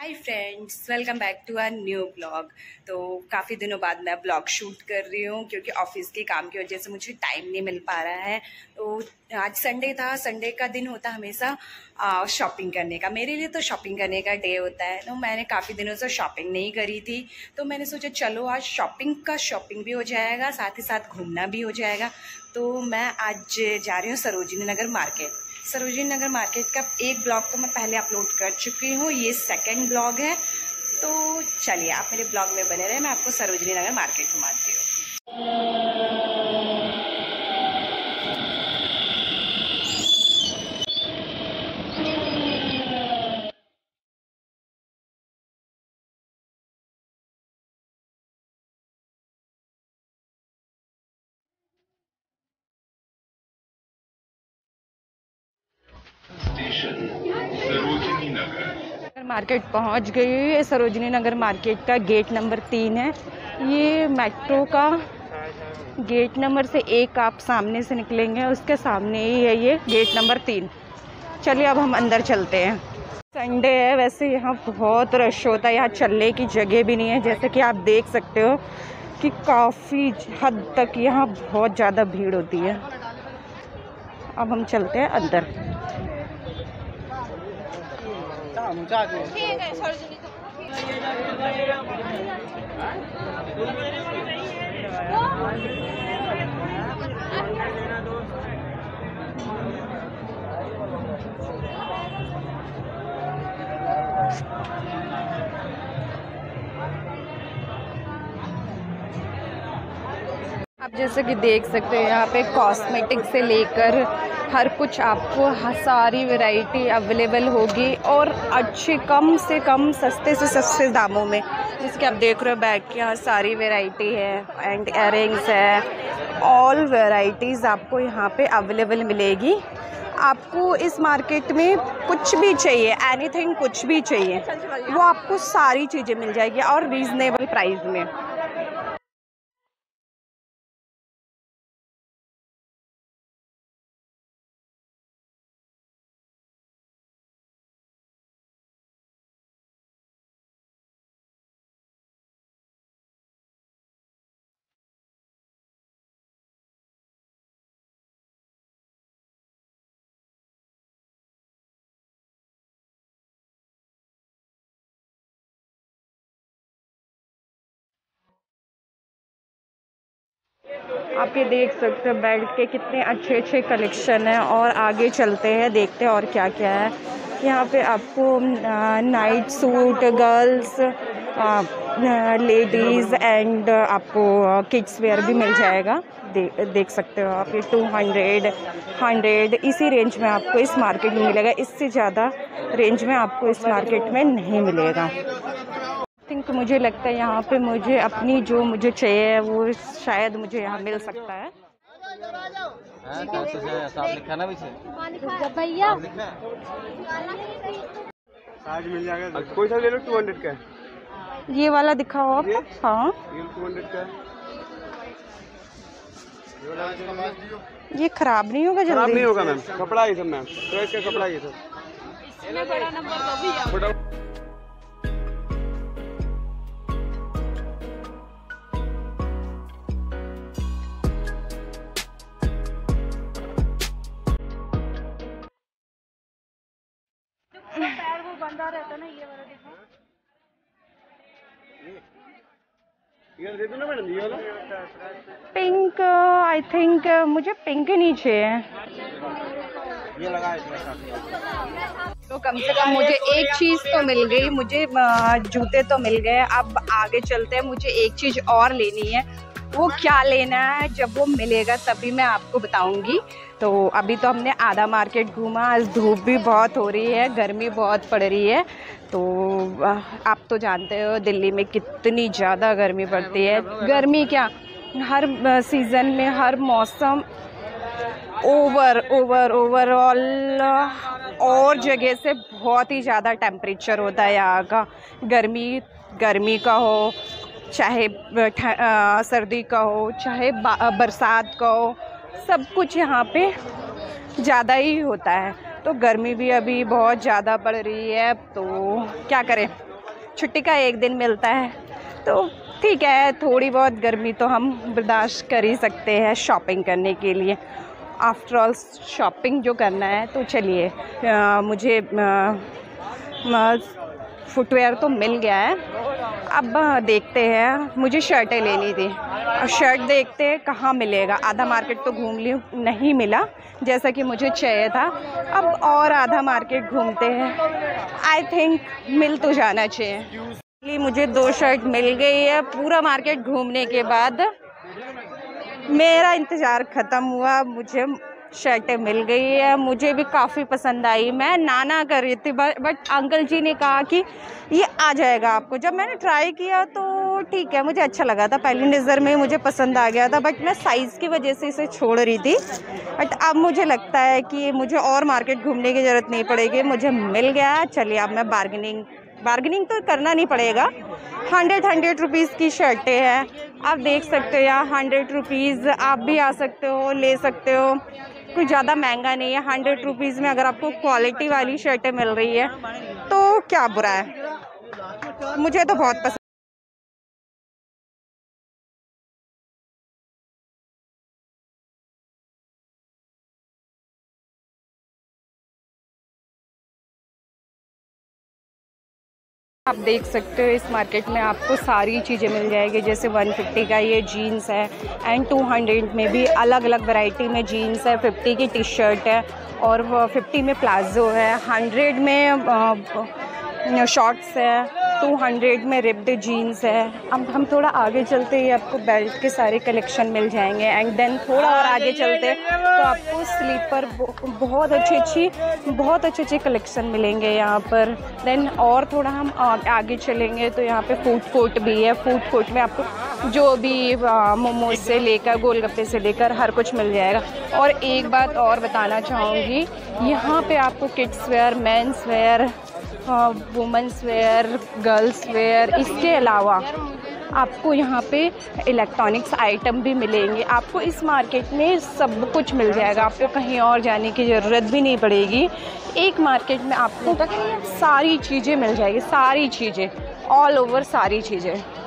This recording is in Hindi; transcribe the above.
Hi friends, welcome back to our new blog. तो काफ़ी दिनों बाद मैं ब्लॉग शूट कर रही हूँ क्योंकि ऑफिस के काम की वजह से मुझे टाइम नहीं मिल पा रहा है। तो आज संडे था। संडे का दिन होता है हमेशा शॉपिंग करने का। मेरे लिए तो शॉपिंग करने का डे होता है। तो मैंने काफ़ी दिनों से शॉपिंग नहीं करी थी, तो मैंने सोचा चलो आज शॉपिंग भी हो जाएगा, साथ ही साथ घूमना भी हो जाएगा। तो मैं आज जा रही हूँ सरोजिनी नगर मार्केट। सरोजिनी नगर मार्केट का एक ब्लॉग तो मैं पहले अपलोड कर चुकी हूँ, ये सेकंड ब्लॉग है। तो चलिए आप मेरे ब्लॉग में बने रहे, मैं आपको सरोजिनी नगर मार्केट घुमाती हूँ। सरोजिनी नगर मार्केट पहुंच गई। सरोजिनी नगर मार्केट का गेट नंबर 3 है। ये मेट्रो का गेट नंबर से 1 आप सामने से निकलेंगे, उसके सामने ही है ये गेट नंबर 3। चलिए अब हम अंदर चलते हैं। संडे है, वैसे यहाँ बहुत रश होता है। यहाँ चलने की जगह भी नहीं है, जैसे कि आप देख सकते हो कि काफ़ी हद तक यहाँ बहुत ज़्यादा भीड़ होती है। अब हम चलते हैं अंदर। आप जैसे कि देख सकते हैं यहाँ पे कॉस्मेटिक से लेकर हर कुछ आपको सारी वैरायटी अवेलेबल होगी, और अच्छे कम से कम सस्ते से सस्ते दामों में। जैसे कि आप देख रहे हो बैग की यहाँ सारी वैरायटी है, एंड इयररिंग्स है। ऑल वैरायटीज़ आपको यहाँ पे अवेलेबल मिलेगी। आपको इस मार्केट में कुछ भी चाहिए, एनीथिंग कुछ भी चाहिए, वो आपको सारी चीज़ें मिल जाएगी और रीज़नेबल प्राइस में। आप ये देख सकते हो बेल्ट के कितने अच्छे अच्छे कलेक्शन हैं, और आगे चलते हैं देखते हैं और क्या क्या है। यहाँ पे आपको night suit, girls, ladies and आपको किड्स वेयर भी मिल जाएगा। देख सकते हो आप, ये 200, 100 इसी रेंज में आपको इस मार्केट में मिलेगा। इससे ज़्यादा रेंज में आपको इस मार्केट में नहीं मिलेगा। थिंक मुझे लगता है यहाँ पे मुझे अपनी जो मुझे चाहिए वो शायद मुझे यहाँ मिल सकता है। भैया आज मिल जाएगा, कोई सा ले लो। 200 का ये वाला दिखाओ आप। हाँ, ये 200 का। ये खराब नहीं होगा? खराब जल्दी नहीं होगा मैम, कपड़ा ये सब मैम, ड्रेस का कपड़ा ये सब। बड़ा नंबर दो भैया। पैर वो बंधा रहता ना, ये वाला देखो। ये दे दो ना मैडम, ये वाला पिंक, आई थिंक मुझे पिंक नहीं चाहिए। ये लगा तो कम से कम मुझे एक चीज़ तो मिल गई, मुझे जूते तो मिल गए। अब आगे चलते हैं, मुझे एक चीज़ और लेनी है। वो क्या लेना है जब वो मिलेगा तभी मैं आपको बताऊंगी। तो अभी तो हमने आधा मार्केट घूमा। आज धूप भी बहुत हो रही है, गर्मी बहुत पड़ रही है। तो आप तो जानते हो दिल्ली में कितनी ज़्यादा गर्मी पड़ती है। गर्मी क्या, हर सीज़न में हर मौसम ओवरऑल और जगह से बहुत ही ज़्यादा टेम्परेचर होता है यहाँ का। गर्मी का हो, चाहे सर्दी का हो, चाहे बरसात का हो, सब कुछ यहाँ पे ज़्यादा ही होता है। तो गर्मी भी अभी बहुत ज़्यादा पड़ रही है, तो क्या करें, छुट्टी का एक दिन मिलता है तो ठीक है, थोड़ी बहुत गर्मी तो हम बर्दाश्त कर ही सकते हैं शॉपिंग करने के लिए। आफ्टर ऑल शॉपिंग जो करना है तो चलिए, मुझे फुटवेयर तो मिल गया है, अब देखते हैं। मुझे शर्टें लेनी थी, और शर्ट देखते हैं कहाँ मिलेगा। आधा मार्केट तो घूम ली, नहीं मिला जैसा कि मुझे चाहिए था। अब और आधा मार्केट घूमते हैं, आई थिंक मिल तो जाना चाहिए। मुझे 2 शर्ट मिल गई है। पूरा मार्केट घूमने के बाद मेरा इंतज़ार ख़त्म हुआ, मुझे शर्टें मिल गई है। मुझे भी काफ़ी पसंद आई। मैं ना कर रही थी, बट अंकल जी ने कहा कि ये आ जाएगा आपको। जब मैंने ट्राई किया तो ठीक है, मुझे अच्छा लगा था, पहली नज़र में मुझे पसंद आ गया था, बट मैं साइज़ की वजह से इसे छोड़ रही थी। बट अब मुझे लगता है कि मुझे और मार्केट घूमने की ज़रूरत नहीं पड़ेगी, मुझे मिल गया। चलिए अब मैं बार्गेनिंग तो करना नहीं पड़ेगा। 100 रुपीज़ की शर्टें हैं, आप देख सकते हो यहाँ 100 रुपीज़। आप भी आ सकते हो, ले सकते हो, कुछ ज़्यादा महंगा नहीं है। 100 रुपीज़ में अगर आपको क्वालिटी वाली शर्टें मिल रही है तो क्या बुरा है, मुझे तो बहुत पसंद। आप देख सकते हो इस मार्केट में आपको सारी चीज़ें मिल जाएगी। जैसे 150 का ये जीन्स है, एंड 200 में भी अलग अलग वैरायटी में जीन्स है। 50 की टी शर्ट है, और 50 में प्लाज़ो है, 100 में शॉर्ट्स है, 200 में रिप्ड जीन्स है। अब हम थोड़ा आगे चलते ही आपको बेल्ट के सारे कलेक्शन मिल जाएंगे, एंड देन थोड़ा और आगे चलते तो आपको स्लीपर बहुत अच्छे कलेक्शन मिलेंगे यहाँ पर। देन और थोड़ा हम आगे चलेंगे तो यहाँ पे फूड कोर्ट भी है। फूड कोर्ट में आपको जो भी मोमोज से लेकर गोलगप्पे से लेकर हर कुछ मिल जाएगा। और एक बात और बताना चाहूँगी, यहाँ पे आपको kids wear, men's wear, women's wear, girls wear, इसके अलावा आपको यहाँ पे इलेक्ट्रॉनिक्स आइटम भी मिलेंगे। आपको इस मार्केट में सब कुछ मिल जाएगा, आपको कहीं और जाने की ज़रूरत भी नहीं पड़ेगी। एक मार्केट में आपको सारी चीज़ें मिल जाएगी, सारी चीज़ें, ऑल ओवर सारी चीज़ें।